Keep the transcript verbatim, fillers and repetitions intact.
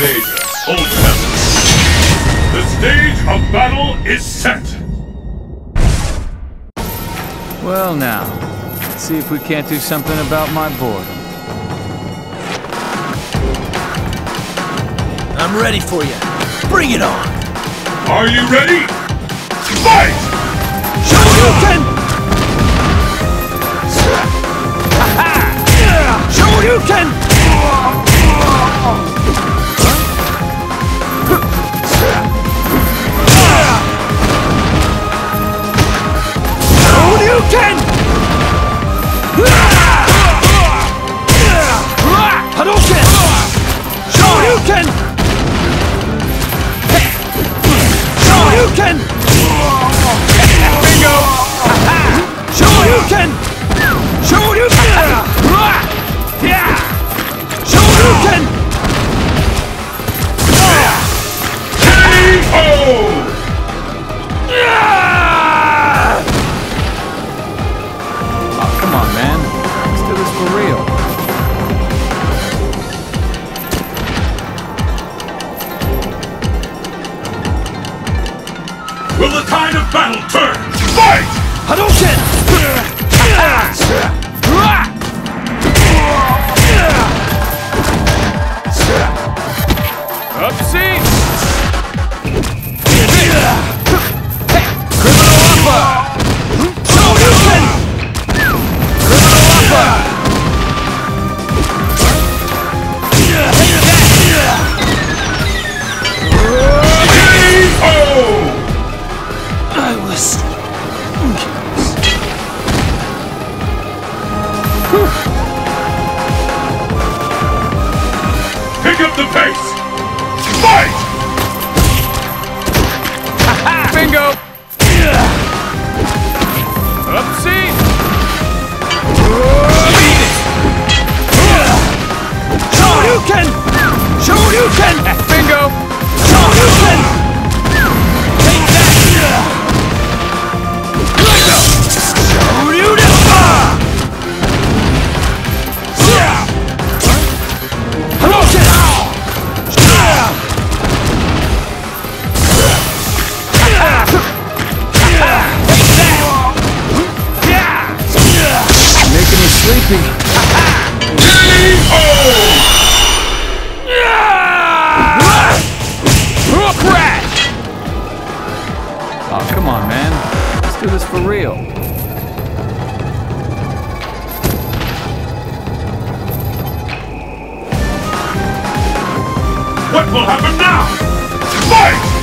Invader, hold heaven. The stage of battle is set. Well now, let's see if we can't do something about my boredom. I'm ready for you. Bring it on! Are you ready? Fight! Shoryuken! Shoryuken! Shoryuken! Hadouken! Shoryuken! Shoryuken! Bingo! Shoryuken! Shoryuken! Shoryuken! K O! Oh, come on, man. Let's do this for real. Will the tide of battle turn? Fight! Hadouken! Up C! Criminal Upper! Shoryuken! Criminal Upper! K O! I was... Pick up the pace! Fight! Bingo! Up C! Beat it! Shoryuken! Shoryuken! Bingo! Shoryuken! Take that! Shoryuken! Hadouken! Making me sleepy. K O! Crash! Oh, come on, man. Let's do this for real. What will happen now? Fight!